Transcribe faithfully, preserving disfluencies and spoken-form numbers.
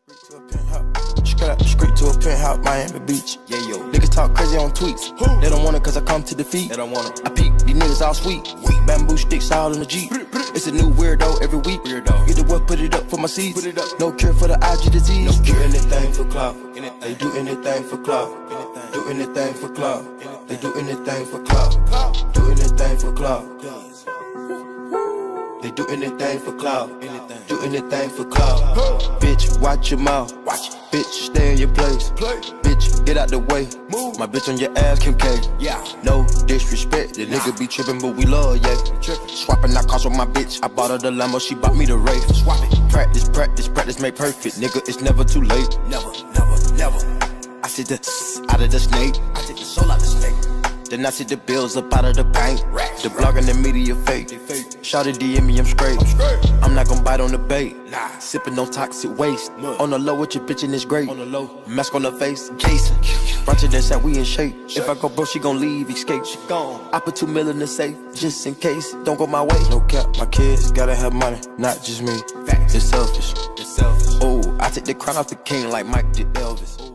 Straight to a penthouse, straight, straight to a penthouse, Miami Beach. Yeah, yo. Niggas talk crazy on tweets. Who? They don't want it cause I come to defeat. They don't want it. I peep, these niggas all sweet. Weak bamboo sticks all in the Jeep. It's a new weirdo every week. Weirdo. Get the what, put it up for my seeds. Put it up. No cure for the I G disease. No cure. Do anything for clout. They do anything for clout. Do anything for clout. They do anything for clout. Do anything for clout. They do anything for clout. Do anything for clout. Bitch, watch your mouth. Watch. Bitch, stay in your place. Play. Bitch, get out the way. Move. My bitch on your ass, Kim K. Yeah. No disrespect. The nah. Nigga be trippin', but we love, yeah. Trippin'. Swappin' out cars with my bitch. I bought her the Lambo, she bought me the Wraith. Swap it. Practice, practice, practice, make perfect. Nigga, it's never too late. Never, never, never. I see the out of the snake. I take the soul out the snake. Then I see the bills up out of the paint. The blog and the media fake. Shawty D M me, I'm straight. I'm not gon' bite on the bait. Nah. Sippin' on toxic waste. On the low with your bitch and it's great. On the low, mask on the face, Jason. Bunch that said we in shape. If I go broke, she gon' leave, escape. She gone. I put two mil in the safe, just in case. Don't go my way. No cap, my kids gotta have money, not just me. Facts. It's selfish. It's selfish. Oh, I take the crown off the king like Mike did Elvis.